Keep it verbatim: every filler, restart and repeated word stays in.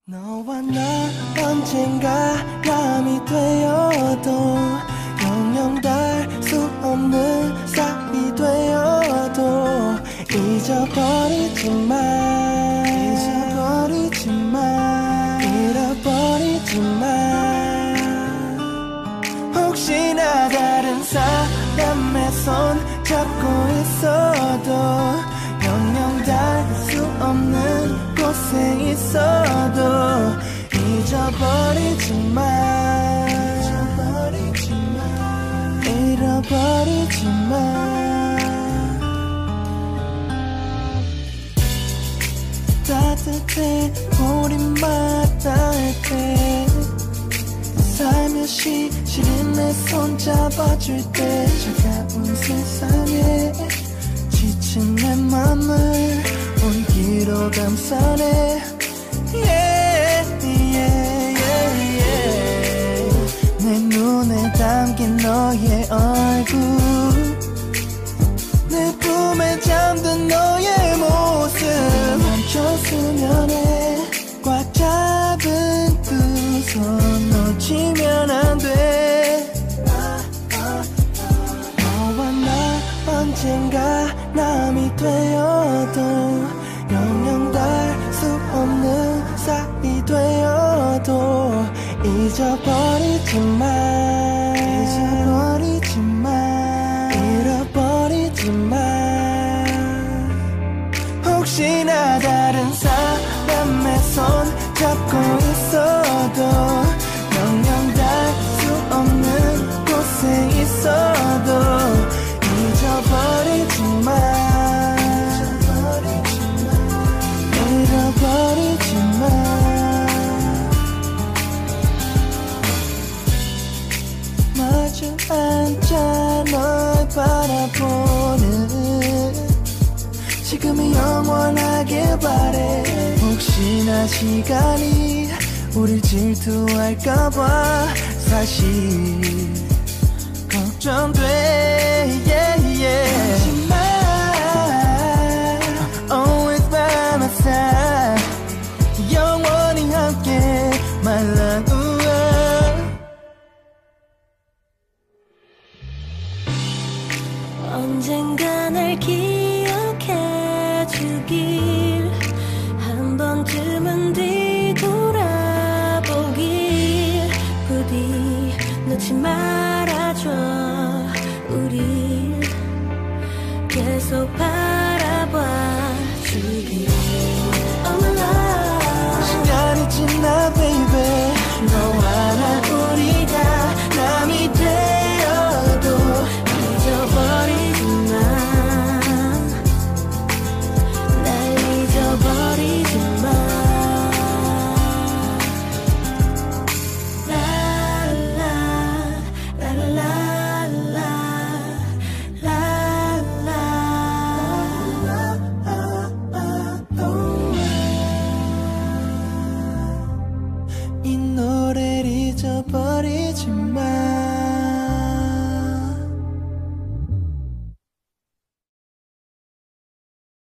너와 나 언젠가 남이 되어도 영영 닿을 수 없는 사이 되어도 잊어버리지 마 잊어버리지 마 잃어버리지 마 혹시나 다른 사람의 손 잡고 있어도 영영 닿을 수 없는 곳에 있어도 잊어버리지 마 잊어버리지 마 잃어버리지 마 따뜻해 우리마다 할 때 살며시 시린 내 손 잡아줄 때 차가운 세상에 지친 내 맘을 온기로 감싸네 yeah, yeah, yeah, yeah. 내 눈에 담긴 너의 얼굴 내 품에 잠든 너의 모습 멈춰 수면에 꽉 잡은 두 손 놓치면 안 돼 너와 나 언젠가 남이 되어도 영영 닿을 수 없는 사이 되어도 잊어버리지 마 잊어버리지 마 잃어버리지 마 혹시나 다른 사람의 손 잡고 있어도 영영 닿을 수 없는 곳에 있어도 잊어버리지 마 잃어버리지 마 마주 앉아 널 바라보는 지금이 영원하길 바래 혹시나 시간이 우릴 질투할까봐 사실 걱정돼 yeah, yeah. Always by my side 영원히 함께 my love 언젠가 날 기억해 주길 한 번쯤은 뒤돌아보길 부디 놓지 말아줘 우릴 계속 바라봐 주길 Oh my love 시간이 지나 baby 너와 나 우리가 남이 되어도 잊어버리지 마 날 잊어버리지 마 이 노래를 잊어버리지 마